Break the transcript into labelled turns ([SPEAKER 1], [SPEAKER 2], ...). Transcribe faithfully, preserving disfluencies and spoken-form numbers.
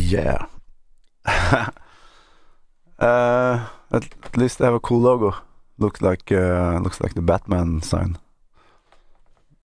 [SPEAKER 1] Yeah. uh, at least they have a cool logo. Looks like uh, looks like the Batman sign.